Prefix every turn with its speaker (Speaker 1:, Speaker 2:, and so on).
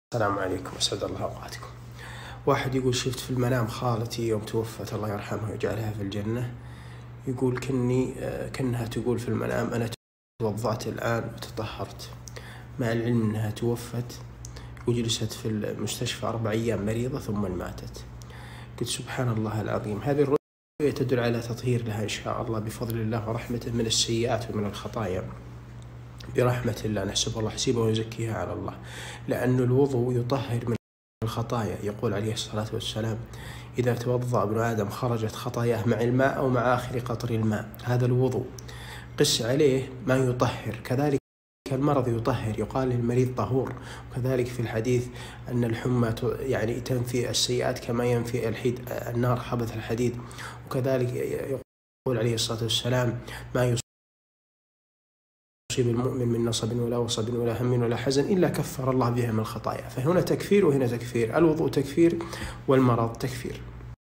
Speaker 1: السلام عليكم، أسعد الله أوقاتكم. واحد يقول شفت في المنام خالتي يوم توفت الله يرحمها ويجعلها في الجنة. يقول كأنها تقول في المنام أنا توضأت الآن وتطهرت، مع العلم أنها توفت وجلست في المستشفى 4 أيام مريضة ثم ماتت. قلت سبحان الله العظيم، هذه الرؤية تدل على تطهير لها إن شاء الله بفضل الله ورحمته من السيئات ومن الخطايا برحمة الله، نحسب الله حسيبه ويزكيها على الله، لأن الوضوء يطهر من الخطايا. يقول عليه الصلاة والسلام إذا توضأ ابن آدم خرجت خطاياه مع الماء أو مع آخر قطر الماء. هذا الوضوء قس عليه ما يطهر، كذلك المرض يطهر، يقال للمريض طهور. وكذلك في الحديث أن الحمى تنفي السيئات كما ينفي النار خبث الحديد. وكذلك يقول عليه الصلاة والسلام ما يصيب المؤمن من نصب ولا وصب ولا هم ولا حزن إلا كفر الله بها من الخطايا. فهنا تكفير وهنا تكفير، الوضوء تكفير والمرض تكفير.